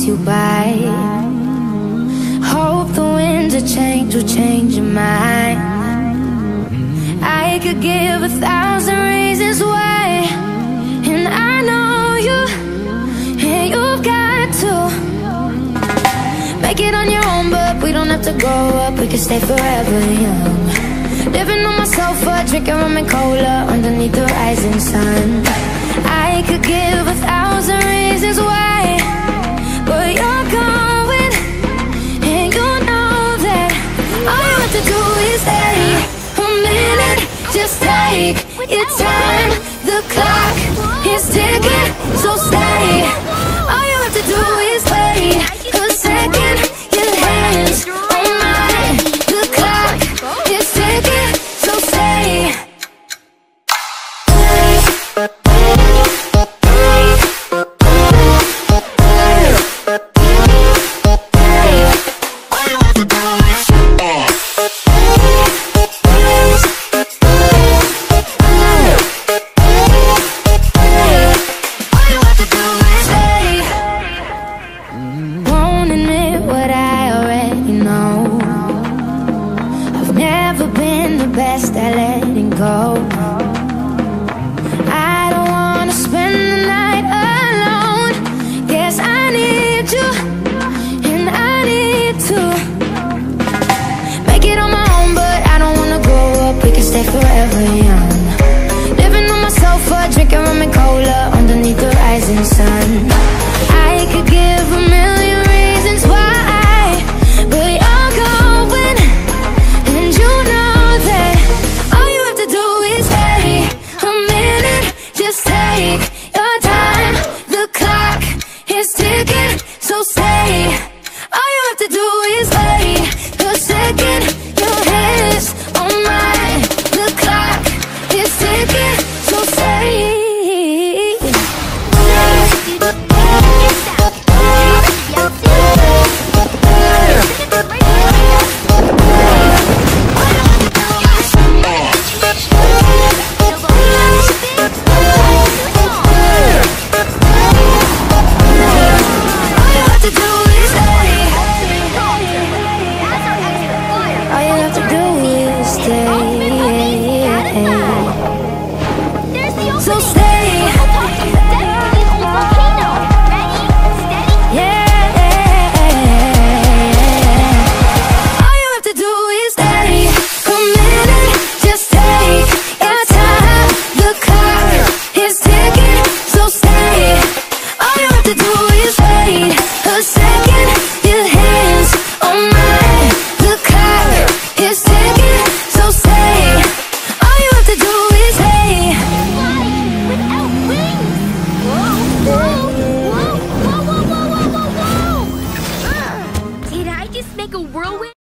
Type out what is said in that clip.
you by. Hope the winds of change will change your mind. I could give 1,000 reasons why, and I know you, and you've got to make it on your own, but we don't have to grow up, we can stay forever young. Living on my sofa, drinking rum and cola underneath the rising sun. I could give 1,000 reasons why, but you're going, and you know that all you have to do is stay a minute. Just take your time, the clock is ticking, so stay. All you have to do is wait a second, your hands on mine. The clock is ticking, so stay. Best at letting go. I don't wanna spend the night alone. Guess I need you, and I need to make it on my own, but I don't wanna grow up, we can stay forever young. Living on my sofa, drinking rum and cola underneath the rising sun. I could give 1,000,000 reasons why, but you're going, and you know that all you have to do is stay a minute. Just take your time, the clock is ticking, so stay. All you have to do is wait a second.